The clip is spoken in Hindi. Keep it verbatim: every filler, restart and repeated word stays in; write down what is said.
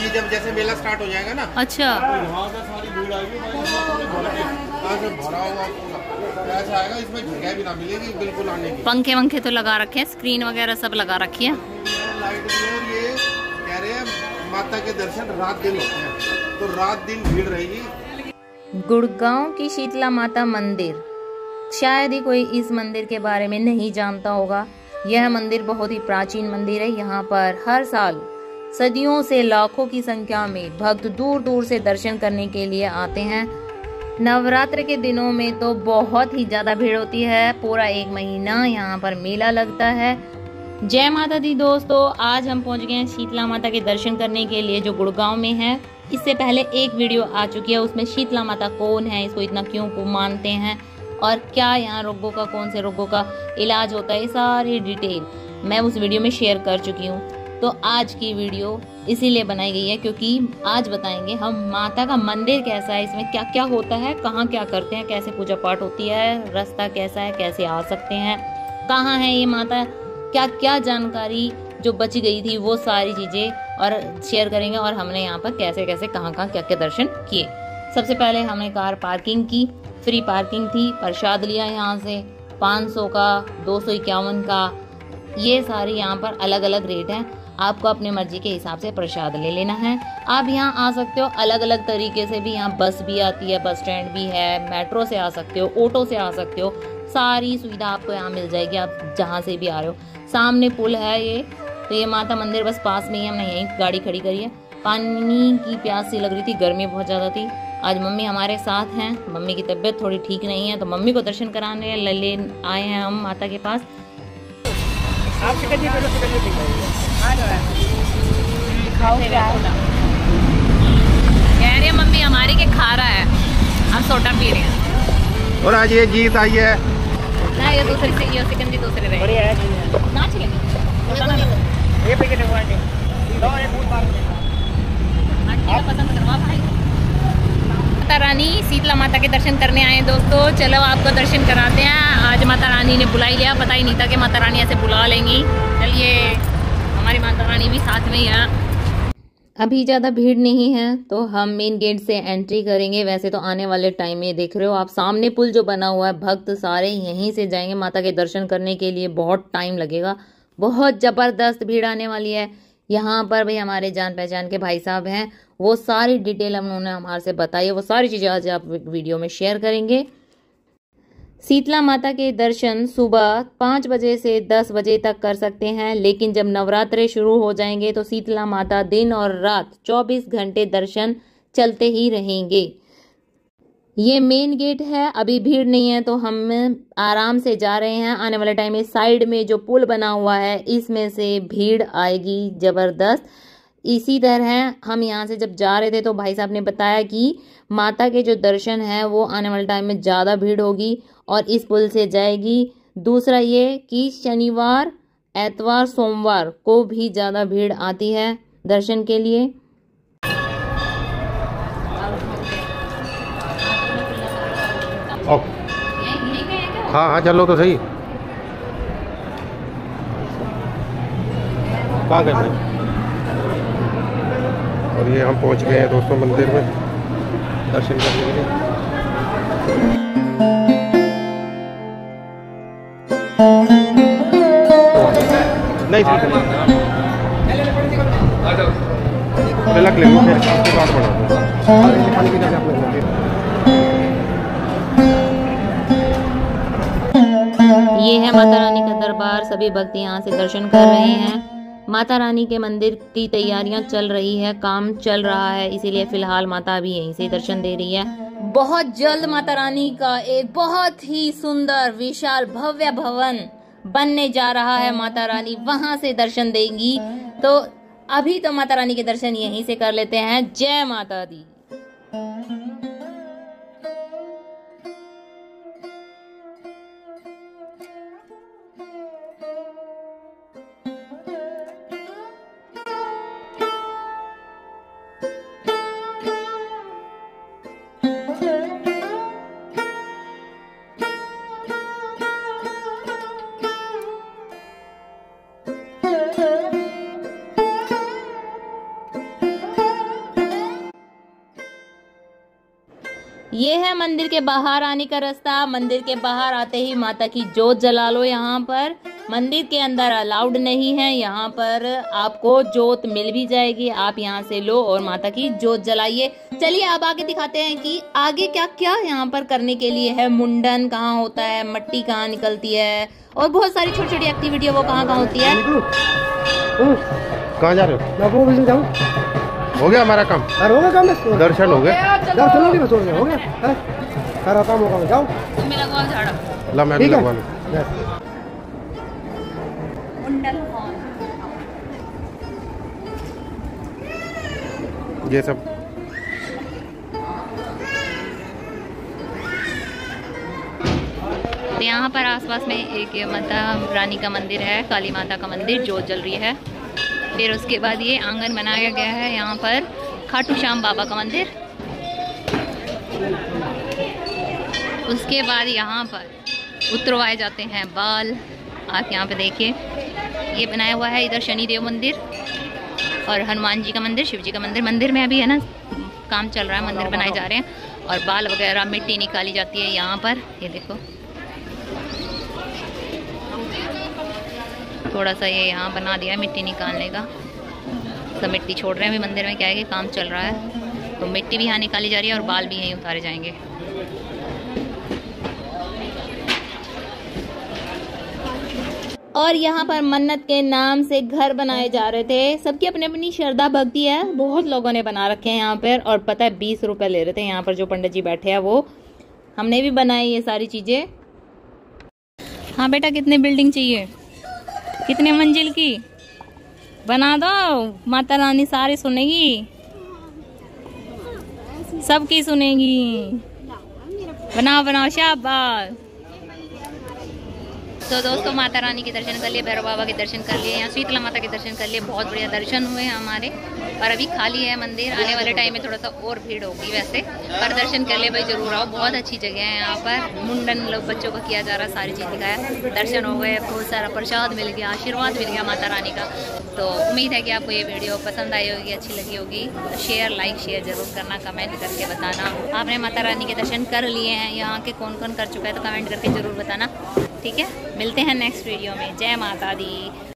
ये जब जैसे मेला स्टार्ट हो जाएगा ना, अच्छा, तो यहाँ से सारी भीड़ आएगी, भरा हुआ ऐसा आएगा, इसमें जगह भी ना मिलेगी बिल्कुल आने की। पंखे वंखे तो लगा रखे हैं, स्क्रीन वगैरह सब लगा रखी है, लाइट भी, और ये कह रहे हैं माता के दर्शन रात दिन होते हैं, तो रात दिन भीड़ रहेगी। गुड़गांव की शीतला माता मंदिर, शायद ही कोई इस मंदिर के बारे में नहीं जानता होगा। यह मंदिर बहुत ही प्राचीन मंदिर है। यहाँ पर हर साल सदियों से लाखों की संख्या में भक्त दूर दूर से दर्शन करने के लिए आते हैं। नवरात्र के दिनों में तो बहुत ही ज्यादा भीड़ होती है, पूरा एक महीना यहाँ पर मेला लगता है। जय माता दी दोस्तों, आज हम पहुँच गए हैं शीतला माता के दर्शन करने के लिए, जो गुड़गांव में है। इससे पहले एक वीडियो आ चुकी है, उसमें शीतला माता कौन है, इसको इतना क्यों को मानते हैं और क्या यहाँ रोगों का, कौन से रोगों का इलाज होता है, सारी डिटेल मैं उस वीडियो में शेयर कर चुकी हूँ। तो आज की वीडियो इसीलिए बनाई गई है क्योंकि आज बताएंगे हम माता का मंदिर कैसा है, इसमें क्या क्या होता है, कहाँ क्या करते हैं, कैसे पूजा पाठ होती है, रास्ता कैसा है, कैसे आ सकते हैं, कहाँ है ये माता, क्या क्या जानकारी जो बची गई थी वो सारी चीजें और शेयर करेंगे। और हमने यहाँ पर कैसे कैसे कहाँ कहाँ क्या क्या दर्शन किए। सबसे पहले हमने कार पार्किंग की, फ्री पार्किंग थी, प्रसाद लिया यहाँ से पाँच सौ का, दो सौ इक्यावन का, ये सारे यहाँ पर अलग अलग रेट हैं। आपको अपने मर्जी के हिसाब से प्रसाद ले लेना है। आप यहाँ आ सकते हो अलग अलग तरीके से भी, यहाँ बस भी आती है, बस स्टैंड भी है, मेट्रो से आ सकते हो, ऑटो से आ सकते हो, सारी सुविधा आपको यहाँ मिल जाएगी, आप जहाँ से भी आ रहे हो। सामने पुल है ये, तो ये माता मंदिर बस पास में ही, हमने यहीं गाड़ी खड़ी करी है। पानी की प्यास सी लग रही थी, गर्मी बहुत ज़्यादा थी। आज मम्मी हमारे साथ हैं, मम्मी की तबीयत थोड़ी ठीक नहीं है, तो मम्मी को दर्शन कराने ले आए हैं हम माता के पास। आप चिकन पहले खाओ क्या कह रही है मम्मी हमारी के खा रहा है, हम सोडा पी रहे हैं। और आज ये जीत आई है ना, ये दूसरी से, ये सिकंजी दूसरे रहे। बढ़िया है ना, चिकन ये पैकेट है वांटे लो, ये बहुत बार आप पसंद करवा भाई। माता रानी शीतला माता के दर्शन करने आए दोस्तों, चलो आपको दर्शन कराते हैं। आज माता रानी ने बुला ही लिया, पता ही नहीं था कि माता रानी ऐसे बुला लेंगी। चलिए, हमारी माता रानी भी साथ में ही है। अभी ज़्यादा भीड़ नहीं है तो हम मेन गेट से एंट्री करेंगे। वैसे तो आने वाले टाइम में देख रहे हो आप, सामने पुल जो बना हुआ है, भक्त सारे यहीं से जाएंगे माता के दर्शन करने के लिए। बहुत टाइम लगेगा, बहुत ज़बरदस्त भीड़ आने वाली है। यहाँ पर भी हमारे जान पहचान के भाई साहब हैं, वो सारी डिटेल उन्होंने हमारे से बताई है, वो सारी चीज़ें आज आप वीडियो में शेयर करेंगे। शीतला माता के दर्शन सुबह पाँच बजे से दस बजे तक कर सकते हैं, लेकिन जब नवरात्रे शुरू हो जाएंगे तो शीतला माता दिन और रात चौबीस घंटे दर्शन चलते ही रहेंगे। ये मेन गेट है, अभी भीड़ नहीं है तो हम आराम से जा रहे हैं। आने वाले टाइम में साइड में जो पुल बना हुआ है, इसमें से भीड़ आएगी जबरदस्त। इसी तरह हम यहाँ से जब जा रहे थे तो भाई साहब ने बताया कि माता के जो दर्शन है वो आने वाले टाइम में ज़्यादा भीड़ होगी और इस पुल से जाएगी। दूसरा ये कि शनिवार, एतवार, सोमवार को भी ज़्यादा भीड़ आती है दर्शन के लिए। हाँ हाँ चलो तो सही, कहाँ गए। और ये हम पहुंच गए हैं दोस्तों मंदिर में दर्शन करने के लिए। नहीं तिलक ले लो, फिर आपके बाद बढ़ा। ये है माता रानी का दरबार, सभी भक्त यहाँ से दर्शन कर रहे हैं। माता रानी के मंदिर की तैयारियां चल रही है, काम चल रहा है, इसीलिए फिलहाल माता अभी यहीं से दर्शन दे रही है। बहुत जल्द माता रानी का एक बहुत ही सुंदर विशाल भव्य भवन बनने जा रहा है। माता रानी वहां से दर्शन देंगी, तो अभी तो माता रानी के दर्शन यहीं से कर लेते हैं। जय माता दी। ये है मंदिर के बाहर आने का रास्ता। मंदिर के बाहर आते ही माता की जोत जला लो। यहाँ पर मंदिर के अंदर अलाउड नहीं है, यहाँ पर आपको जोत मिल भी जाएगी, आप यहाँ से लो और माता की जोत जलाइए। चलिए अब आगे दिखाते हैं कि आगे क्या क्या यहाँ पर करने के लिए है। मुंडन कहाँ होता है, मट्टी कहाँ निकलती है और बहुत सारी छोटी छोटी एक्टिविटी वो कहाँ कहाँ होती है। कहाँ जा रहे हो? हो गया हमारा काम, हो गया काम, दर्शन हो गए, दर्शन हो गया, हो गया सारा काम होगा। जाओ तुम्हें लगवाओ झाड़ा, ला मैं भी लगवा लूं। ये सब तो यहाँ पर आसपास में एक माता रानी का मंदिर है, काली माता का मंदिर, जोत जल रही है। फिर उसके बाद ये आंगन बनाया गया है, यहाँ पर खाटू श्याम बाबा का मंदिर। उसके बाद यहाँ पर उतरवाए जाते हैं बाल। आप यहाँ पे देखिए, ये बनाया हुआ है इधर शनि देव मंदिर और हनुमान जी का मंदिर, शिव जी का मंदिर। मंदिर में अभी है ना काम चल रहा है, मंदिर बनाए जा रहे हैं और बाल वगैरह मिट्टी निकाली जाती है यहाँ पर। ये देखो थोड़ा सा ये यहाँ बना दिया है मिट्टी निकालने का, सब मिट्टी छोड़ रहे हैं अभी मंदिर में। क्या है कि काम चल रहा है तो मिट्टी भी यहाँ निकाली जा रही है और बाल भी यहीं उतारे जाएंगे। और यहाँ पर मन्नत के नाम से घर बनाए जा रहे थे। सबकी अपनी अपनी श्रद्धा भक्ति है, बहुत लोगों ने बना रखे हैं यहाँ पर। और पता है बीस रुपए ले रहे थे यहाँ पर जो पंडित जी बैठे हैं वो। हमने भी बनाई ये सारी चीजें। हाँ बेटा, कितने बिल्डिंग चाहिए, कितने मंजिल की बना दो, माता रानी सारी सुनेगी, सबकी सुनेगी। बनाओ बनाओ, शाबाश। तो दोस्तों माता रानी के दर्शन कर लिए, भैरव बाबा के दर्शन कर लिए, यहाँ शीतला माता के दर्शन कर लिए। बहुत बढ़िया दर्शन हुए हैं हमारे। और अभी खाली है मंदिर, आने वाले टाइम में थोड़ा सा और भीड़ होगी वैसे, पर दर्शन कर ले भाई, जरूर आओ। बहुत अच्छी जगह है यहाँ पर। मुंडन लोग बच्चों को किया जा रहा है, सारी चीज़ दिखाया, दर्शन हो गए, बहुत सारा प्रसाद मिल गया, आशीर्वाद मिल गया माता रानी का। तो उम्मीद है कि आपको ये वीडियो पसंद आई होगी, अच्छी लगी होगी। तो शेयर लाइक शेयर जरूर करना, कमेंट करके बताना आपने माता रानी के दर्शन कर लिए हैं, यहाँ के कौन कौन कर चुका है, तो कमेंट करके ज़रूर बताना। ठीक है, मिलते हैं नेक्स्ट वीडियो में। जय माता दी।